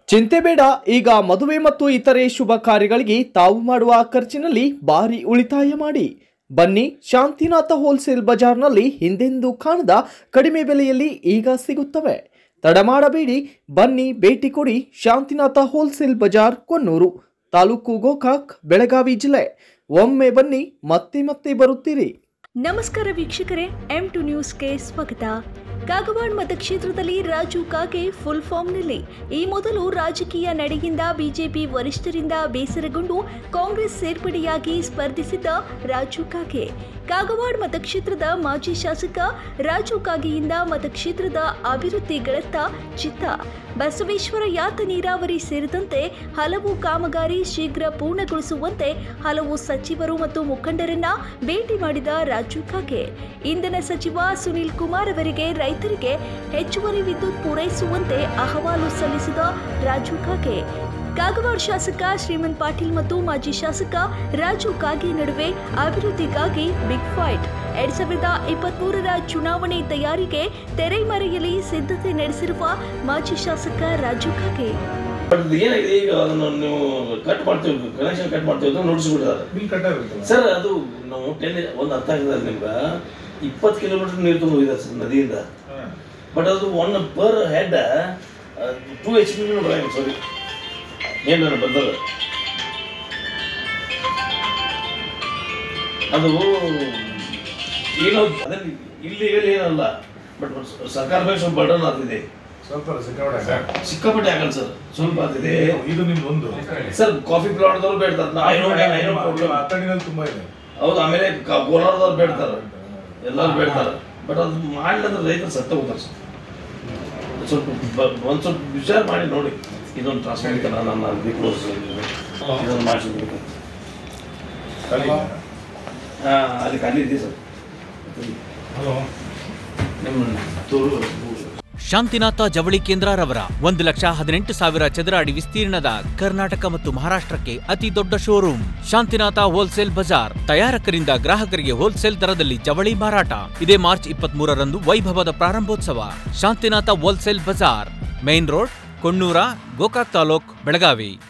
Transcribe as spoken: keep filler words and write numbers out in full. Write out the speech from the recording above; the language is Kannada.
ಚಿಂತೆ ಬೇಡ, ಈಗ ಮದುವೆ ಮತ್ತು ಇತರೆ ಶುಭ ಕಾರ್ಯಗಳಿಗೆ ತಾವು ಮಾಡುವ ಖರ್ಚಿನಲ್ಲಿ ಭಾರಿ ಉಳಿತಾಯ ಮಾಡಿ. ಬನ್ನಿ, ಶಾಂತಿನಾಥ ಹೋಲ್ಸೇಲ್ ಬಜಾರ್ನಲ್ಲಿ ಹಿಂದೆಂದೂ ಕಾಣದ ಕಡಿಮೆ ಬೆಲೆಯಲ್ಲಿ ಈಗ ಸಿಗುತ್ತವೆ. ತಡ ಮಾಡಬೇಡಿ, ಬನ್ನಿ ಭೇಟಿ ಕೊಡಿ. ಶಾಂತಿನಾಥ ಹೋಲ್ಸೇಲ್ ಬಜಾರ್, ಕೊಣ್ಣೂರು ತಾಲೂಕು, ಗೋಕಾಕ್, ಬೆಳಗಾವಿ ಜಿಲ್ಲೆ. ಒಮ್ಮೆ ಬನ್ನಿ, ಮತ್ತೆ ಮತ್ತೆ ಬರುತ್ತೀರಿ. ನಮಸ್ಕಾರ ವೀಕ್ಷಕರೇ, ಎಂ ಟು ನ್ಯೂಸ್ಗೆ ಸ್ವಾಗತ. ಕಾಗವಾಡ ಮತಕ್ಷೇತ್ರದಲ್ಲಿ ರಾಜು ಕಾಗೆ ಫುಲ್ ಫಾರ್ಮ್ನಲ್ಲಿ. ಈ ಮೊದಲು ರಾಜಕೀಯ ನಡೆಯಿಂದ ಬಿಜೆಪಿ ವರಿಷ್ಠರಿಂದ ಬೇಸರಗೊಂಡು ಕಾಂಗ್ರೆಸ್ ಸೇರ್ಪಡೆಯಾಗಿ ಸ್ಪರ್ಧಿಸಿದ್ದ ರಾಜು ಕಾಗೆ ಕಾಗವಾಡ ಮತಕ್ಷೇತ್ರದ ಮಾಜಿ ಶಾಸಕ ರಾಜು ಕಾಗೆಯಿಂದ ಮತಕ್ಷೇತ್ರದ ಅಭಿವೃದ್ಧಿಗಳತ್ತ ಚಿತ್ತ. ಬಸವೇಶ್ವರ ಯಾತ ನೀರಾವರಿ ಸೇರಿದಂತೆ ಹಲವು ಕಾಮಗಾರಿ ಶೀಘ್ರ ಪೂರ್ಣಗೊಳಿಸುವಂತೆ ಹಲವು ಸಚಿವರು ಮತ್ತು ಮುಖಂಡರನ್ನ ಭೇಟಿ ಮಾಡಿದ ರಾಜು ಕಾಗೆ ಇಂಧನ ಸಚಿವ ಸುನೀಲ್ ಕುಮಾರ್ ಅವರಿಗೆ ರೈತರಿಗೆ ಹೆಚ್ಚುವರಿ ವಿದ್ಯುತ್ ಪೂರೈಸುವಂತೆ ಅಹವಾಲು ಸಲ್ಲಿಸಿದ ರಾಜು ಕಾಗೆ ಕಾಗವಾಡ ಶಾಸಕ ಶ್ರೀಮಂತ್ ಪಾಟೀಲ್ ಮತ್ತು ಮಾಜಿ ಶಾಸಕ ರಾಜು ಕಾಗೆ ನಡುವೆ ಅಭಿವೃದ್ಧಿಗಾಗಿ ಬಿಗ್ ಫೈಟ್. ಎರಡ್ ಸಾವಿರದ ಇಪ್ಪತ್ತ್ ಮೂರರ ಚುನಾವಣೆ ತಯಾರಿಗೆ ತೆರೆಮರೆಯಲ್ಲಿ ಸಿದ್ಧತೆ ನಡೆಸಿರುವ ಮಾಜಿ ಶಾಸಕ ರಾಜು ಕಾಗೆ ಏನಾಗಿದೆ, ಈಗ ಅದನ್ನು ನೀವು ಕಟ್ ಮಾಡ್ತೀವಿ, ಕನೆಕ್ಷನ್ ಕಟ್ ಮಾಡ್ತೀವಿ ಅಂತ ನೋಟಿಸ್ಬಿಟ್ಟಿದ್ದಾರೆ. Bill ಕಟ್ಟಾಗುತ್ತೆ sir. ಅದು ನಾವು ಟೆನ್ ಒಂದು ಅರ್ಥ ಆಗಿದ್ದಾರೆ ನಿಮ್ಗೆ, ಇಪ್ಪತ್ತು ಕಿಲೋಮೀಟರ್ ನೀರು ತುಂಬ ಹೋಗಿದೆ ಸರ್ ನದಿಯಿಂದ. ಬಟ್ ಅದು one per head two H P ಬರಂಗ ಸಾರಿ ಏನು ನಾನು ಬಂದಲ್ಲ, ಅದು ಏನೋ ಅದೇನು ಇಲ್ಲಿಗಲ್ಲಿ ಏನಲ್ಲ. ಬಟ್ ಸರ್ಕಾರ ಬಗ್ಗೆ ಸ್ವಲ್ಪ ಬರ್ಡನ್ ಆಗ್ತಿದೆ, ಸ್ವಲ್ಪ ಸಿಕ್ಕಾಪಟ್ಟೆ ಆಗಲ್ಲ ಸರ್, ಸ್ವಲ್ಪ ಆಗ್ತಿದೆ. ಇದು ನಿಮ್ದೊಂದು ಸರ್, ಕಾಫಿ ಪ್ಲಾಟ್ದವ್ರು ಬೇಡ್ತಾರೆ, ತುಂಬಾ ಇದೆ. ಹೌದು. ಆಮೇಲೆ ಕೋಲಾರದವ್ರು ಬೇಡ್ತಾರೆ, ಎಲ್ಲರೂ ಬೇಡ್ತಾರೆ. ಬಟ್ ಅದು ಮಾಡಲಿಲ್ಲ ರೈತರು ಸತ್ತ ಹೋಗ್ತಾರೆ ಸರ್. ಸ್ವಲ್ಪ ಒಂದು ಸ್ವಲ್ಪ ವಿಚಾರ ಮಾಡಿ ನೋಡಿ, ಇದೊಂದು ಟ್ರಾನ್ಸ್ಫರ್ ನನ್ನ ಕ್ಲೋಸ್ ಇದೊಂದು ಮಾಡಿಸ್ಬೇಕು. ಹಾಂ, ಅಲ್ಲಿ ಖಾಲಿ ಇದೆ ಸರ್. ನಿಮ್ಮ ತೋರು ಶಾಂತಿನಾಥ ಜವಳಿ ಕೇಂದ್ರರವರ ಒಂದು ಲಕ್ಷ ಹದಿನೆಂಟು ಸಾವಿರ ಚದರ ಅಡಿ ವಿಸ್ತೀರ್ಣದ ಕರ್ನಾಟಕ ಮತ್ತು ಮಹಾರಾಷ್ಟ್ರಕ್ಕೆ ಅತಿ ದೊಡ್ಡ ಶೋರೂಮ್ ಶಾಂತಿನಾಥ ಹೋಲ್ಸೇಲ್ ಬಜಾರ್. ತಯಾರಕರಿಂದ ಗ್ರಾಹಕರಿಗೆ ಹೋಲ್ಸೇಲ್ ದರದಲ್ಲಿ ಜವಳಿ ಮಾರಾಟ. ಇದೇ ಮಾರ್ಚ್ ಇಪ್ಪತ್ತ್ ಮೂರರಂದು ವೈಭವದ ಪ್ರಾರಂಭೋತ್ಸವ. Shantinatha wholesale Bazar, main road, Konnur, Gokak taluk, Belagavi.